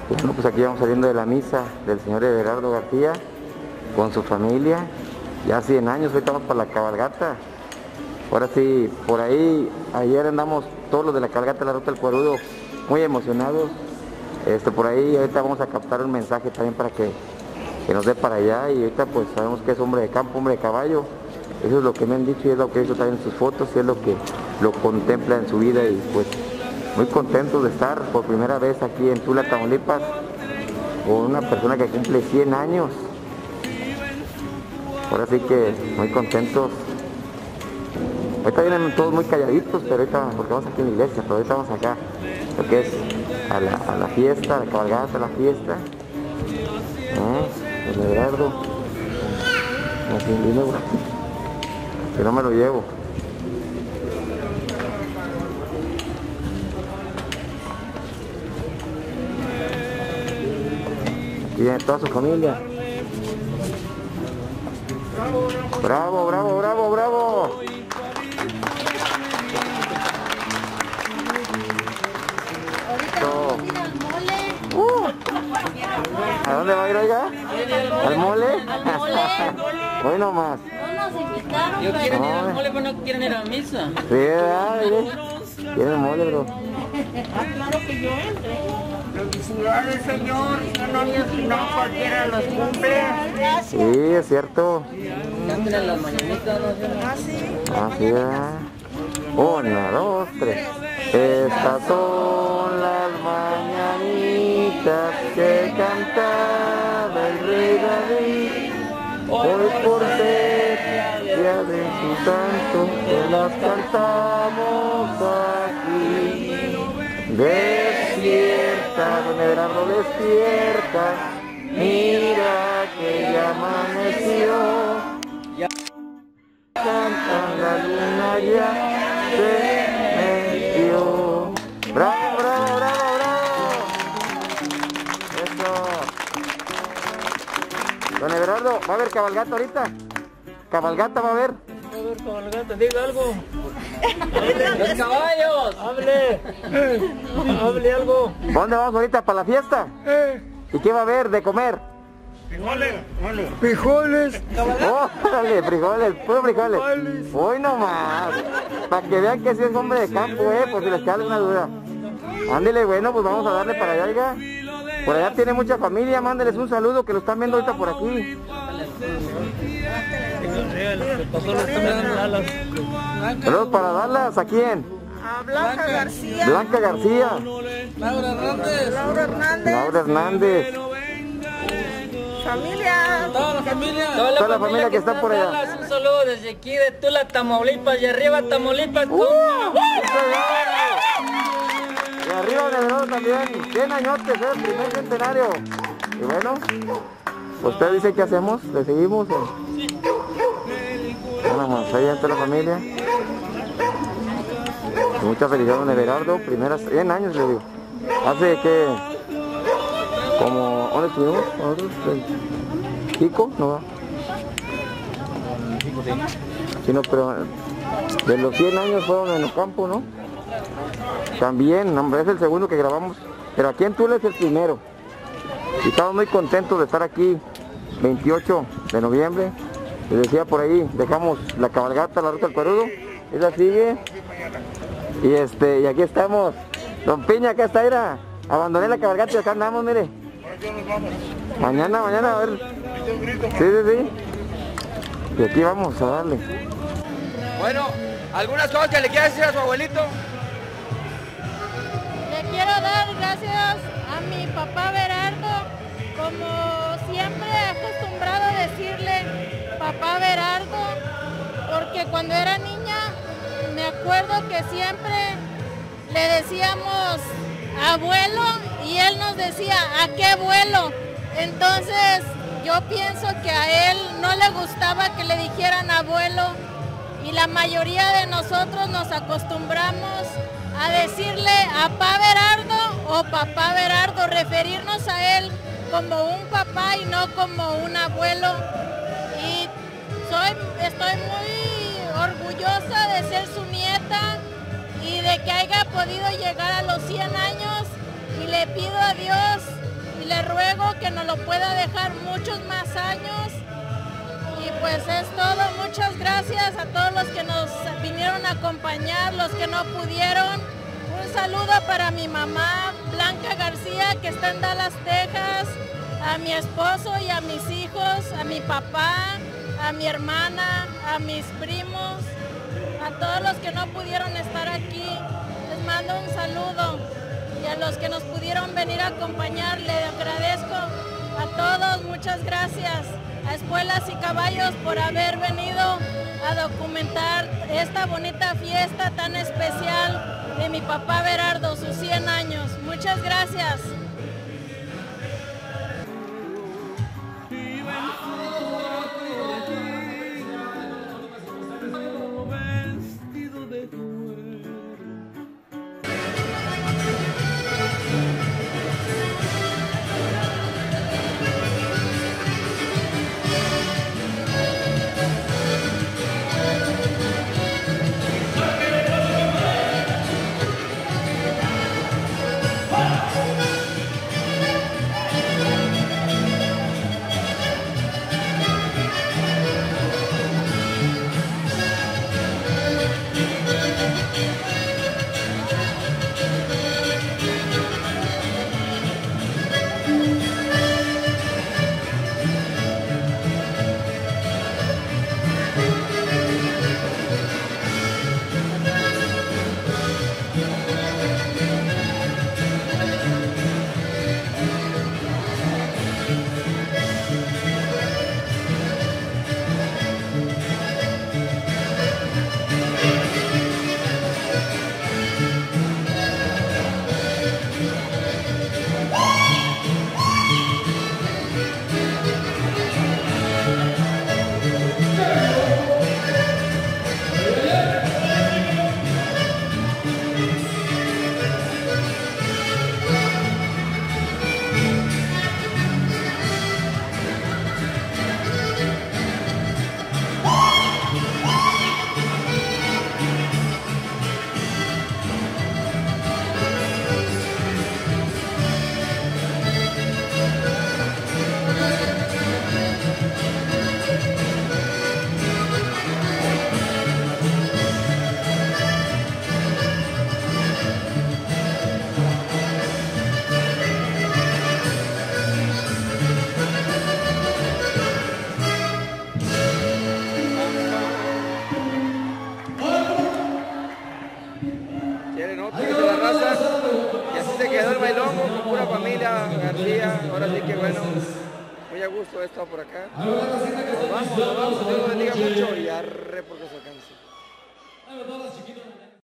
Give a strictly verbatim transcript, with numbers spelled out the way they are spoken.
Bueno, pues aquí vamos saliendo de la misa del señor Everardo García con su familia, ya cien años, hoy estamos para la cabalgata. Ahora sí, por ahí, ayer andamos todos los de la cabalgata de la Ruta del Cuerudo muy emocionados. Este, por ahí ahorita vamos a captar un mensaje también para que, que nos dé para allá, y ahorita pues sabemos que es hombre de campo, hombre de caballo. Eso es lo que me han dicho y es lo que he visto también en sus fotos, y es lo que lo contempla en su vida, y pues muy contentos de estar por primera vez aquí en Tula, Tamaulipas, con una persona que cumple cien años. Ahora sí que muy contentos. Ahorita vienen todos muy calladitos, pero ahorita, porque vamos aquí en la iglesia, pero ahorita vamos acá, lo que es a la, a la fiesta, a la cabalgata, a la fiesta. ¿Eh? El Everardo. Así en dinero, que no me lo llevo. Aquí viene toda su familia. Bravo, bravo, bravo, bravo. Uh. ¿A dónde va a ir, oiga? ¿Al mole? Al mole. Hoy nomás. No nos invitaron, Yo pero... quiero ir al mole, pero no quieren ir a misa. Sí, ¿verdad? Quieren mole, bro. Ah, claro que yo entré. Felicidades, señor. No, no, no cualquiera los cumple. Sí, es cierto. Canten en las mañanitas, ¿no? Ah, sí. Así es. Una, dos, tres. Estas son las mañanitas que cantaba el rey David. Hoy por ser día de su santo, que las cantamos aquí. Despierta, don Everardo, despierta. Mira que ya amaneció. Cantan, la luna ya se metió. ¡Bravo, bravo, bravo, bravo! Eso. Don Everardo, ¿va a haber cabalgata ahorita? ¿Cabalgata va a haber? A ver, cabalgata, diga algo. ¡Los caballos! ¡Hable! ¡Hable algo! ¿Dónde vamos ahorita? ¿Para la fiesta? ¿Y qué va a haber de comer? Frijoles. Frijoles. ¡Órale, frijoles! ¡Puro frijoles! ¡Hoy nomás! Para que vean que sí es hombre de campo, eh, por si les queda alguna duda. Ándele, bueno, pues vamos a darle para allá, oiga. Por allá tiene mucha familia, mándeles un saludo que lo están viendo ahorita por aquí. Saludos para Dallas, ¿a quién? A Blanca García. Blanca García. Laura Hernández. Laura Hernández. Laura Hernández. Familia. Toda la familia. Toda la familia que está por allá. Un saludo desde aquí de Tula, Tamaulipas, y arriba Tamaulipas. ¡Uh! Y arriba de Everardo también, cien añotes, es el primer centenario. Y bueno, usted dice qué hacemos, le seguimos. Bueno, más ahí está la familia. Y mucha felicidad, don Everardo, primeras cien años le digo. Hace que, como, ¿dónde estuvimos nosotros? ¿En Pico? No va. Sí, no, pero de los cien años fueron en Ocampo, ¿no? También, hombre, es el segundo que grabamos, pero aquí en Tula es el primero. Y estamos muy contentos de estar aquí, veintiocho de noviembre. Les decía por ahí, dejamos la cabalgata, la Ruta del Cuerudo, esa sigue. Y este, y aquí estamos. Don Piña, acá está, era. Abandoné la cabalgata y acá andamos, mire. Mañana, mañana, a ver. Sí, sí, sí. Y aquí vamos a darle. Bueno, ¿algunas cosas que le quiera decir a su abuelito? Le quiero dar gracias a mi papá Everardo, como siempre he acostumbrado a decirle papá Everardo, porque cuando era niña me acuerdo que siempre le decíamos abuelo y él nos decía ¿a qué abuelo? Entonces yo pienso que a él no le gustaba que le dijeran abuelo, y la mayoría de nosotros nos acostumbramos a decirle a papá Everardo o papá Everardo, referirnos a él como un papá y no como un abuelo. Y soy, estoy muy orgullosa de ser su nieta y de que haya podido llegar a los cien años, y le pido a Dios le ruego que nos lo pueda dejar muchos más años. Y pues es todo, muchas gracias a todos los que nos vinieron a acompañar, los que no pudieron. Un saludo para mi mamá, Blanca García, que está en Dallas, Texas, a mi esposo y a mis hijos, a mi papá, a mi hermana, a mis primos, a todos los que no pudieron estar aquí, les mando un saludo. Y a los que nos pudieron venir a acompañar, les agradezco a todos, muchas gracias. A Espuelas y Caballos por haber venido a documentar esta bonita fiesta tan especial de mi papá Berardo, sus cien años. Muchas gracias. Y así se quedó el bailongo con pura familia García. Ahora sí que bueno, muy a gusto he estado por acá. Nos vamos, nos vamos, Dios los bendiga mucho y arre porque se alcance.